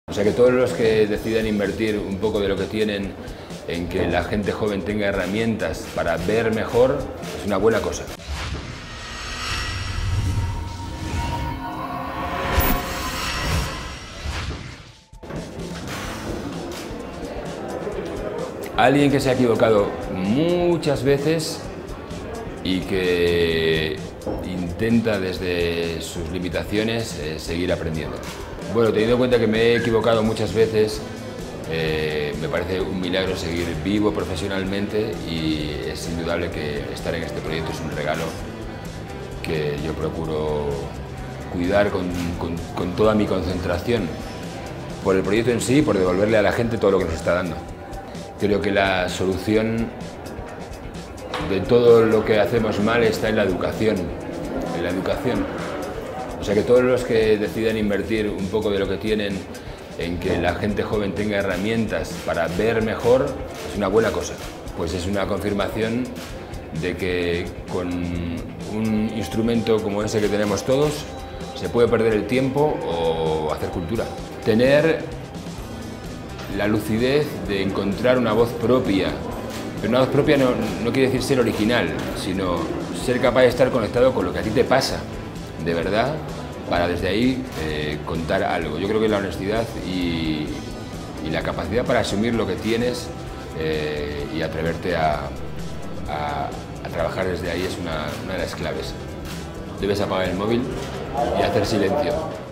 O sea que todos los que decidan invertir un poco de lo que tienen en que la gente joven tenga herramientas para ver mejor, es una buena cosa. Alguien que se ha equivocado muchas veces y que intenta desde sus limitaciones seguir aprendiendo. Bueno, teniendo en cuenta que me he equivocado muchas veces, me parece un milagro seguir vivo profesionalmente y es indudable que estar en este proyecto es un regalo que yo procuro cuidar con toda mi concentración por el proyecto en sí y por devolverle a la gente todo lo que nos está dando. Creo que la solución de todo lo que hacemos mal está en la educación. O sea que todos los que decidan invertir un poco de lo que tienen en que la gente joven tenga herramientas para ver mejor, es una buena cosa. Pues es una confirmación de que con un instrumento como ese que tenemos todos, se puede perder el tiempo o hacer cultura. Tener la lucidez de encontrar una voz propia, pero una voz propia no quiere decir ser original, sino ser capaz de estar conectado con lo que a ti te pasa, de verdad, para desde ahí contar algo. Yo creo que la honestidad y la capacidad para asumir lo que tienes y atreverte a trabajar desde ahí es una de las claves. Debes apagar el móvil y hacer silencio.